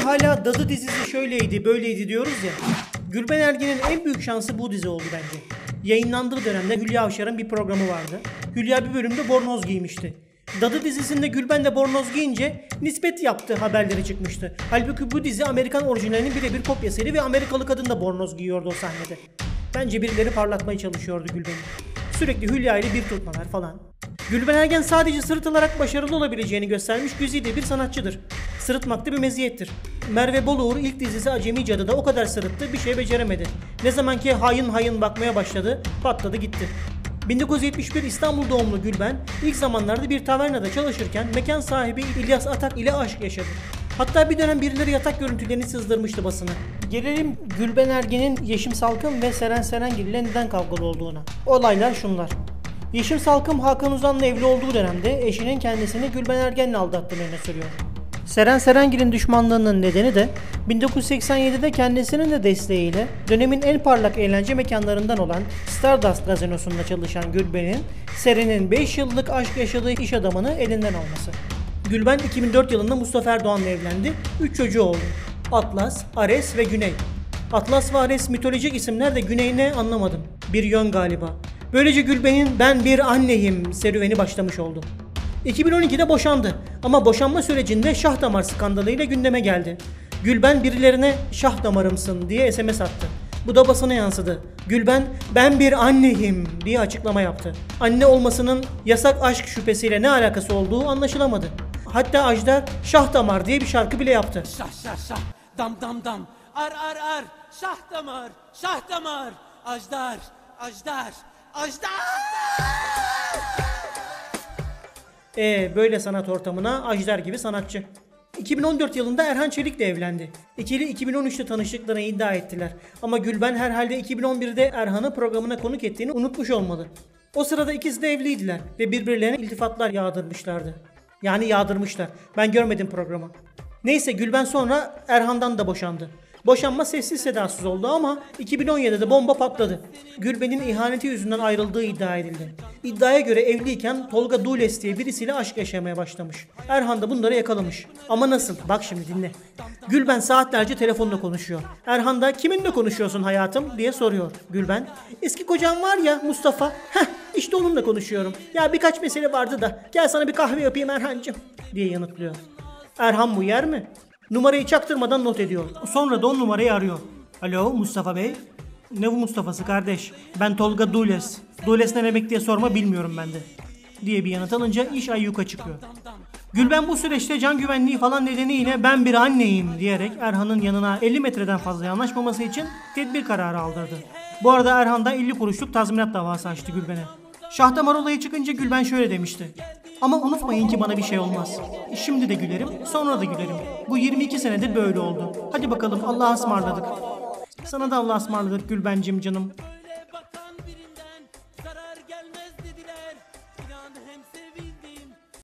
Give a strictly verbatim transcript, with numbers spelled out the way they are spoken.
hala Dadı dizisi şöyleydi böyleydi diyoruz ya. Gülben Ergen'in en büyük şansı bu dizi oldu bence. Yayınlandığı dönemde Hülya Avşar'ın bir programı vardı. Hülya bir bölümde bornoz giymişti. Dadı dizisinde Gülben de bornoz giyince nispet yaptığı haberleri çıkmıştı. Halbuki bu dizi Amerikan orijinalinin birebir kopyasıydı ve Amerikalı kadın da bornoz giyiyordu o sahnede. Bence birileri parlatmaya çalışıyordu Gülben'i. Sürekli Hülya ile bir tutmalar falan. Gülben Ergen sadece sırıtılarak başarılı olabileceğini göstermiş güzide bir sanatçıdır. Sırıtmak da bir meziyettir. Merve Boluğur ilk dizisi Acemi Cadı'da o kadar sırıttı bir şey beceremedi. Ne zaman ki hayın hayın bakmaya başladı patladı gitti. bin dokuz yüz yetmiş bir İstanbul doğumlu Gülben ilk zamanlarda bir tavernada çalışırken mekan sahibi İlyas Atak ile aşk yaşadı. Hatta bir dönem birileri yatak görüntülerini sızdırmıştı basına. Gelelim Gülben Ergen'in Yeşim Salkım ve Seren Serengil ile neden kavgalı olduğuna. Olaylar şunlar. Yeşim Salkım Hakan Uzan'la evli olduğu dönemde eşinin kendisini Gülben Ergen'le aldattığını öne sürüyor. Seren Serengil'in düşmanlığının nedeni de bin dokuz yüz seksen yedide kendisinin de desteğiyle dönemin en parlak eğlence mekanlarından olan Stardust gazinosunda çalışan Gülben'in Seren'in beş yıllık aşk yaşadığı iş adamını elinden alması. Gülben iki bin dört yılında Mustafa Erdoğan'la evlendi. üç çocuğu oldu. Atlas, Ares ve Güney. Atlas ve Ares mitolojik isimler de Güney ne anlamadım. Bir yön galiba. Böylece Gülben'in ben bir anneyim serüveni başlamış oldu. iki bin on ikide boşandı ama boşanma sürecinde şah damar skandalıyla gündeme geldi. Gülben birilerine şah damarımsın diye S M S attı. Bu da basına yansıdı. Gülben ben bir anneyim diye açıklama yaptı. Anne olmasının yasak aşk şüphesiyle ne alakası olduğu anlaşılamadı. Hatta Ajdar Şah Damar diye bir şarkı bile yaptı. Şah şah şah dam dam dam ar ar ar şah damar şah damar Ajdar Ajdar Ajdar. Ee böyle sanat ortamına Ajdar gibi sanatçı. iki bin on dört yılında Erhan Çelik'le evlendi. İkili iki bin on üçte tanıştıklarını iddia ettiler. Ama Gülben herhalde iki bin on birde Erhan'ı programına konuk ettiğini unutmuş olmalı. O sırada ikisi de evliydiler ve birbirlerine iltifatlar yağdırmışlardı. Yani yağdırmışlar. Ben görmedim programı. Neyse Gülben sonra Erhan'dan da boşandı. Boşanma sessiz sedasız oldu ama iki bin on yedide bomba patladı. Gülben'in ihaneti yüzünden ayrıldığı iddia edildi. İddiaya göre evliyken Tolga Dules diye birisiyle aşk yaşamaya başlamış. Erhan da bunları yakalamış. Ama nasıl? Bak şimdi dinle. Gülben saatlerce telefonla konuşuyor. Erhan da kiminle konuşuyorsun hayatım diye soruyor. Gülben eski kocam var ya Mustafa. Heh işte onunla konuşuyorum. Ya birkaç mesele vardı da gel sana bir kahve yapayım Erhancığım diye yanıtlıyor. Erhan bu yer mi? Numarayı çaktırmadan not ediyor. Sonra da on numarayı arıyor. Alo Mustafa Bey. Ne bu Mustafa'sı kardeş? Ben Tolga Dules. Dules ne demek diye sorma bilmiyorum ben de. Diye bir yanıt alınca iş ayyuka çıkıyor. Gülben bu süreçte can güvenliği falan nedeniyle ben bir anneyim diyerek Erhan'ın yanına elli metreden fazla yanaşmaması için tedbir kararı aldırdı. Bu arada Erhan da elli kuruşluk tazminat davası açtı Gülben'e. Şahdamar olayı çıkınca Gülben şöyle demişti. Ama unutmayın ki bana bir şey olmaz. Şimdi de gülerim, sonra da gülerim. Bu yirmi iki senedir böyle oldu. Hadi bakalım Allah'a ısmarladık. Sana da Allah'a ısmarladık Gülbencim canım.